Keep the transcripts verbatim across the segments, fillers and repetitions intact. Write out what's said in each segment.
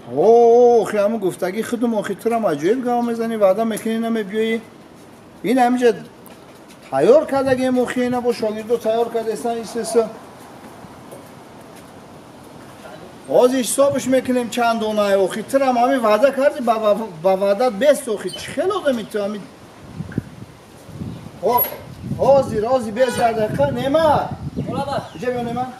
اوه خیلی همون گفتگی خودم آخی تو را مجویل گام میزنی وعده میکنی نمیبیایی این همینجا تیار کرده گه مخی اینا با شاگردو تیار کرده استن ایستسا باز حسابش میکنیم چند دونه آخی تو را همین وعده کردی با وعدت بست آخی چی خیلی آدمی تو همین آزی رازی بیست دقیقه نیمه بجه بیو نیمه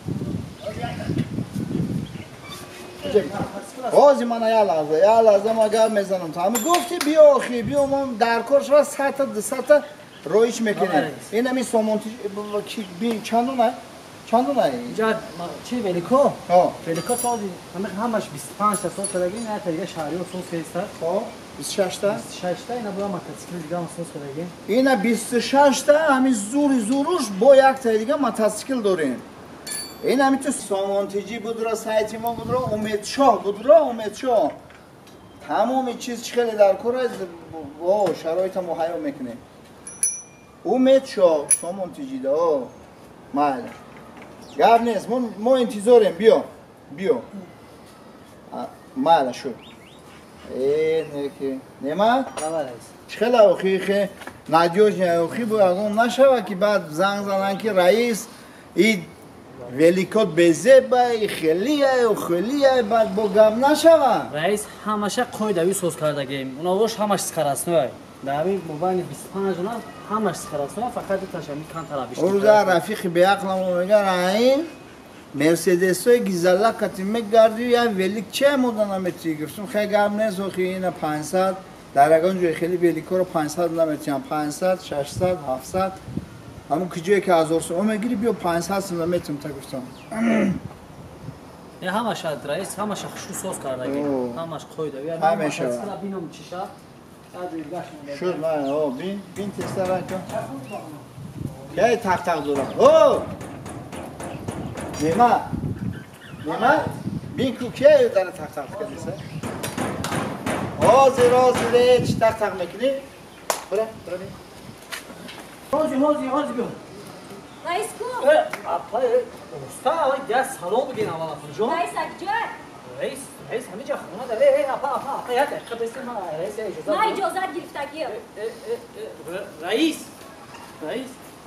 آزی من یا لحظه یا لحظه ما گرم میزنم تا همه گفتی بیا آخی بیا ما در کارش را سطح دو سطح رویش میکنیم این همی سامانتی چند دونه؟ چند دونه؟ اینجا چی ولیکو؟ ها ولیکو تازی همه همش بیست و پنج تا سوس کردگی نه تا دیگه شهری و سوس کریسته ها بیست و شش تا؟ بیست و شش تا اینا بلا متاسکل دیگه هم سوس کردگی اینا بیست و شش تا همین زوری زوروش با یک تا دیگه متاسکل داریم این همین تو سامانتیجی بود را سایتی ما بود را امید شاه بود را امید شاه تمام چیز خیلی در کار است و شرایط مهیا میکنه امید شاه سامانتیجی دا مال گاب نیست ما ما انتظاریم بیا بیا مال شو ای نکه نما خیلی اوخی خیلی نادیوش اوخی بود اگم نشود که بعد زنگ زنن که رئیس این ولیکات بزه بای خیلیه و خیلیه بعد با گم نشوم رئیس همشه قوی دوی سوز کرده گیم اونا روش همش سکراسنوی دوی موبایل بیست و پنج اونا همش سکراسنوی فقط تشمی کن طلبیش اون روزا رفیقی به عقلم میگه این مرسدس های گیزالا کتیمه گردی یا ولیک چه مدن نمیتی گفتم خیلی گم نیست و خیلی اینا پانصد در اگان جوی خیلی ولیکو رو پانصد نمیتیم پانصد ششصد هفتصد همون کجایی که هزار سو میگیری بیا پانصد سو میتونم تا گفتم نه همش رئیس همش خوشو سوز کرده همش قوی دوی همش بینم چی شد شد نه او بین بین تست را کن کی تق تق دورم او نیما نیما بین کو کی داره تق تق کنیسه آزی رازی چی تق تق میکنی برا برا بین هازی هازی هازی بیا رئیس کو؟ اپای استا آقای گس سلام بگین اول خانجون رئیس اکجا رئیس رئیس همه جا خونه داره اپا اپا اپا یه دقیقه بسیم رئیس اجازه نه اجازه گرفتگیه رئیس رئیس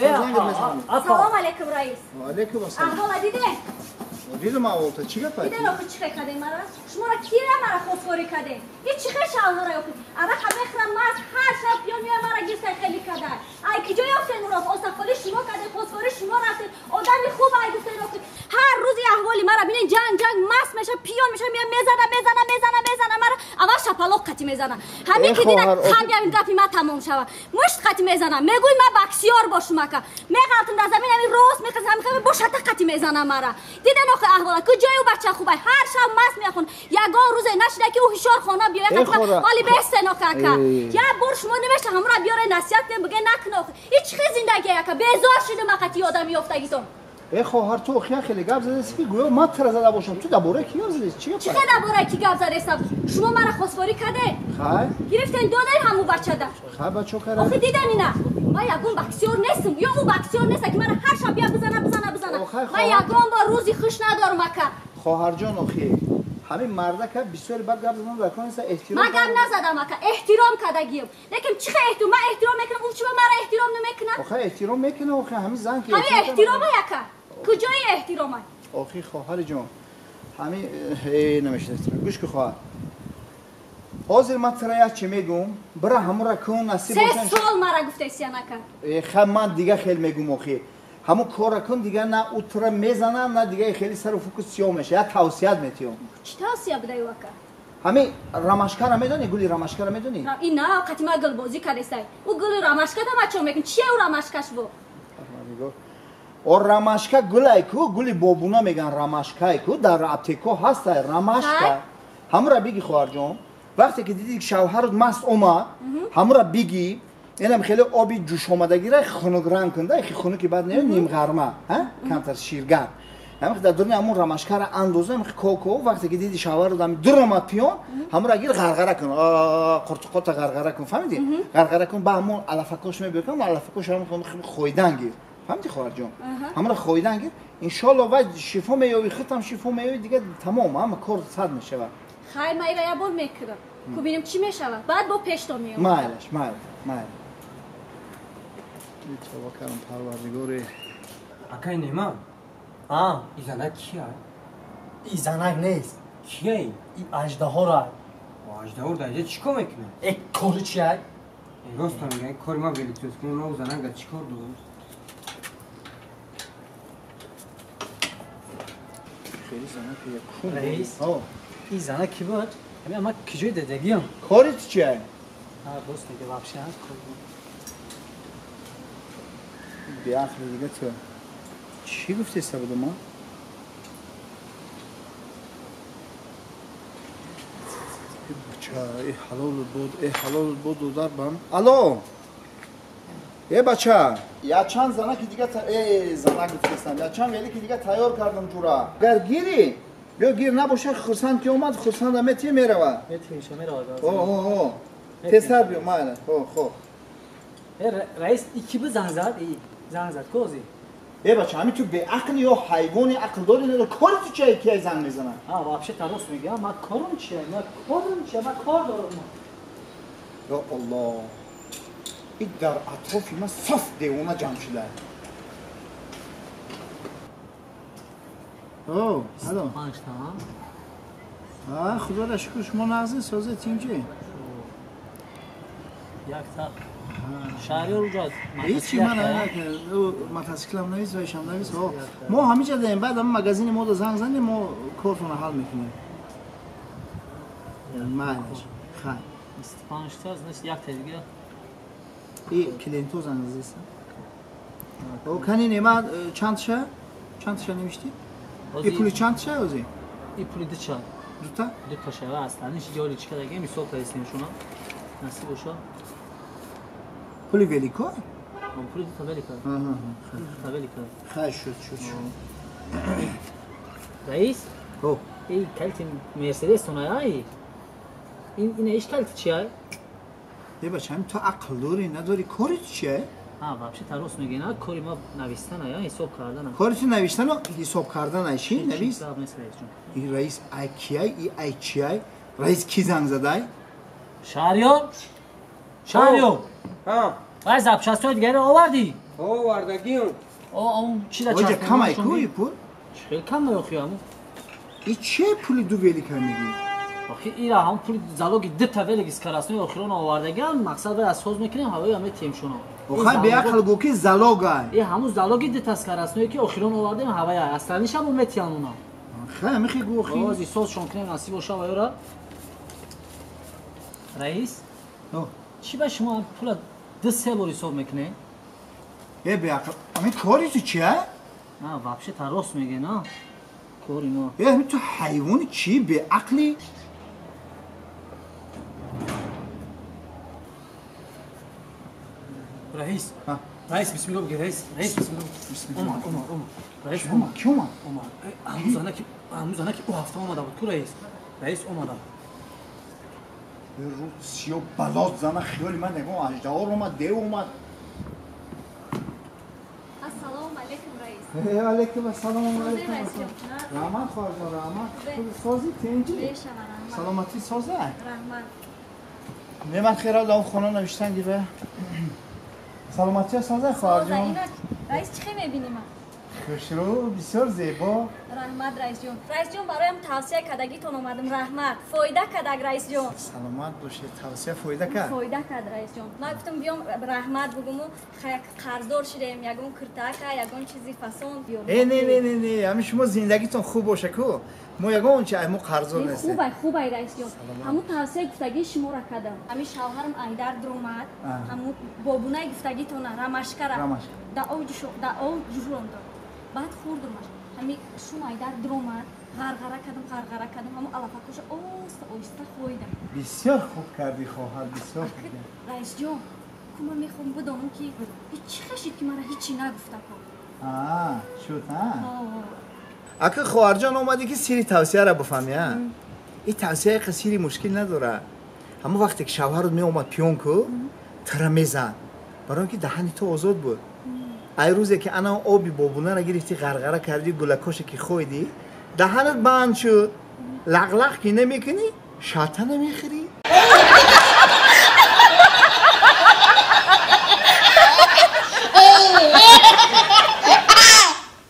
سلام علیکم رئیس و علیکم السلام احوال دیده؟ دیدم اولتا چی گفت؟ دیده نخو چی خیلی کده مرا؟ شما را کی را مرا خودخوری کده؟ یه چی خیلی شلوار را یافت؟ اول همه خرم ماست هر شب بیان میان مرا گیرسته خیلی کده ای کجا یافتن اون را؟ استقبالی شما کده خودخوری شما رفته آدمی خوب ای گفته رفته هر روزی احوالی مرا بینین جنگ جنگ مست میشه پیون میشه میان میزنه میزنه میزنه میزنه مرا اول شپلاق قتی میزنه همین که دیدن همین همین گپی ما تمام شود مشت قتی میزنه میگوی ما بکسیار باشم که میغلطم در زمین همین راست میخوام میخوام با شتا قتی میزنه مرا دیدن آخه احوالات کجای او بچه خوبه هر شب مست میخون یگان روز نشده که او هشار خانه بیاره قطعا حالی بسته نکاکا یا بر شما نمیشه همراه بیاره نصیحت کنه بگه نکنه هیچ خیلی زندگی که بیزار شده ما قطعی آدمی افتادیتون ای خواهر تو خیلی خیلی گپ زده است که گویا ما تر زده باشم تو درباره کی زدی چی چه درباره کی گپ زده است شما مرا خسواری کرده خیر گرفتن دادن همو بچه ده خیر بچه کرده آخه دیدن اینا ما یگون بکسیور نیستم یا او بکسیور نیست که مرا هر شب بیا بزنه بزنه بزنه ما یگون با روزی خوش ندارم اکا خواهر جان اخی همین مرده که بسیار بد گپ زدن رکان است احترام ما گپ نزدم اکا احترام کردگیم لیکن چه احترام ما احترام میکنم اون چه مرا احترام نمیکنه آخه احترام میکنه آخه همین زن که همین احترام یکا کجای احترام آخی خواهر جان همین هی نمیشه گوش که خواهر حاضر من ترا چی میگم برا همون را کن نصیب باشن سه سال مرا گفته سیانا کن خب من دیگه خیلی میگم آخی همون کار کن دیگه نه اوترا میزنن نه دیگه خیلی سر و فوکس سیاه میشه یا توصیت میتیم چی توصیه بدهی وکا همین رمشکه را میدونی گلی رمشکه را میدونی این نه قطعی ما گل بازی کرده است او گل رمشکه ما چون میگن چیه او رمشکش بو اور رمشکه گلای کو گلی بابونا میگن رمشکه کو در اپتیکو هست رمشکه همون را بگی خواهر جان وقتی که دیدی شوهرت مست اومد همون را بگی اینم خیلی آبی جوش آمدگی را خنک رنگ کنده خیلی خنکی بعد نیم نیم غرمه ها کمتر شیرگر همین در دنیا همون رمشکه را اندازه میخ کوکو وقتی که دیدی شوهرت هم درآمد پیون همون را گیر غرغره کن قرط قرط غرغره کن فهمیدی غرغره کن با همون علفکوش میبرم علفکوش هم خیلی خویدن گیر فهمیدی خواهر جان همون را خویدن گیر ان شاء الله بعد شفا میوی ختم شفا میوی دیگه تمام همه کار صد میشه خیر من را یه بار میکردم که ببینیم چی میشود بعد با پشتا میام مایلش مایل مایل چه کردم پروردگار اکای نیما آه این زنک کیه؟ این زنک نیست کیه این؟ این اژدها را واجدار دایده چیکار میکنه؟ ای کاری چیه راست میگه این کاری ما ولی توس کنیم ما زنک چیکار داریم؟ خیلی زنک یک کون رئیس آه این زنک کی بود همین ما کجای دیدگیم کاریت چیه ها دوست دیگه واپس هست بیاخ دیگه تو چی گفتی سبب ما بچه ای حلال بود ای حلال بود و در بام الو ای بچه یا چند زنه که دیگه تا ای زنه گفتستم یا چند ویلی که دیگه تیار کردم جورا گر گیری بیا گیر نباشه خرسند که اومد خرسند همه تی میروه میتونی شما رو آگاه اوه اوه اوه تسر بیا ماله اوه خوب رئیس iki bu زنگ زد ای زنگ زد کوزی ای بچه همین تو به عقل یا حیوانی عقل داری نداره کاری تو چه که زنگ میزنن ها واپس درست میگم ما کارم چیه ما کارم چیه ما کار دارم یا الله این در اطرافی ما صف دیوانه جمع شده اوه الو پنج تمام آه خدا را شکر شما نازی سازه تیمچی یک تا شهریار اونجا هیچی من نه او متاسکلم نویس و شام نویس ما همیشه داریم بعد هم مگزین ما دو زنگ زنیم ما کارتون رو حل میکنیم مالش خیلی بیست و پنج تا نیست یک تا دیگه این کلینتو زنگ زیست او کنی نیمه چند شه؟ چند شه نمیشتی؟ این پولی چند شه اوزی؟ این پولی دو چند دو تا؟ دو تا شده اصلا نیش یاری چی که دیگه می صبح پریسیم شونا نصیب باشا پولی ولی کار؟ من پولی دو تا ولی کرد آها دو تا ولی کرد خیلی شد شد شد رئیس او این کلت مرسدس تونای ای این این ایش کلت چیه؟ یه بچه همین تو عقل داری نداری کاری تو چیه؟ ها واپس درست میگی نه کاری ما نوشتن یا حساب کردن کاری تو نوشتن و حساب کردن ایشی نویس؟ حساب نیست رئیس جون این رئیس ای کیای ای ای چیای رئیس کی زنگ زده شهریار شهریار ها رئیس ابشستو دیگه رو آوردی او وردگیون او اون چی دا اوجه کم ای کوی پول؟ خیلی کم میخوی همون ای چه پولی دو ویلی کار میگی؟ آخه ایرا هم پول زالوگی دو تا ولی گیس کراسنی آخرون آوردگان مقصد بر اساس میکنیم هوای همه تیم شونو اوخای به عقل گو کی زلاگای ای همون زالوگی دو تا کراسنی که آخرون آوردیم هوای اصلا نیش هم متیان اونا خیلی میخی گو خی بازی سوز شون کنیم نصیب باشه و یورا رئیس اوه چی به شما پول دو سه بار حساب میکنه یه به عقل اما کاری تو چیه؟ نه واپس درست میگه نه کاری ما یه همین تو حیوانی چی به عقلی؟ رئیس ها رئیس بسم الله بگی رئیس رئیس بسم الله بسم اومد الله اومد اومد رئیس کی اومد اومد کی اومد؟ اومد همون زنه که همون زنه که او هفته اومده بود کو رئیس رئیس اومده رو سیو بلاد زنه خیالی من نگاه اجدهار اومد دیو اومد السلام علیکم رئیس علیکم السلام علیکم رئیس جان رحمت خواهد رحمت سازی تینجی بشم رحمت سلامتی سازه رحمت نه من خیرال دام خونه نوشتن گیره سلامتی سازه خواهد سازه جان اینا رئیس چی میبینیم خوشرو بسیار زیبا رحمت رئیس جون رئیس جون برایم توصیه کدگیتون اومدم رحمت فایده کدگ رئیس جون سلامت باشه توصیه فایده کرد فایده کد رئیس جون من گفتم بیام رحمت بگم و قرضدار شدیم یگون کرتاکا یگون چیزی فسون بیام ای نه نه نه نه همین شما زندگیتون خوب باشه کو ما یگون چه مو قرضور نیست خوبه خوبه رئیس جون همون توصیه گفتگی شما را کردم همین شوهرم ایدر درومد همون بابونه گفتگیتون رمشکر رمشکر. دا اوج شو دا اوج جوند بعد خوردمش همین شما ایدر درومد غرغره کردم غرغره کردم همون علافکوش اوست اوست خویدم بسیار خوب کردی خواهر بسیار خوب کردی. رئیس جون کما میخوام بدونم که هیچ خشید که مرا هیچی نگفته کو آه شد ها آه. اگه خواهر جان اومدی که سری توصیه را بفهمی ها این توصیه قصیری مشکل نداره اما وقتی که شوهرت می اومد پیون کو تره میزن برای اینکه دهنی تو آزاد بود ای روزی که انا آبی بابونه را گرفتی غرغره کردی گلکوش که خویدی دهنت بند شد لغلق که نمیکنی شاطر نمیخری؟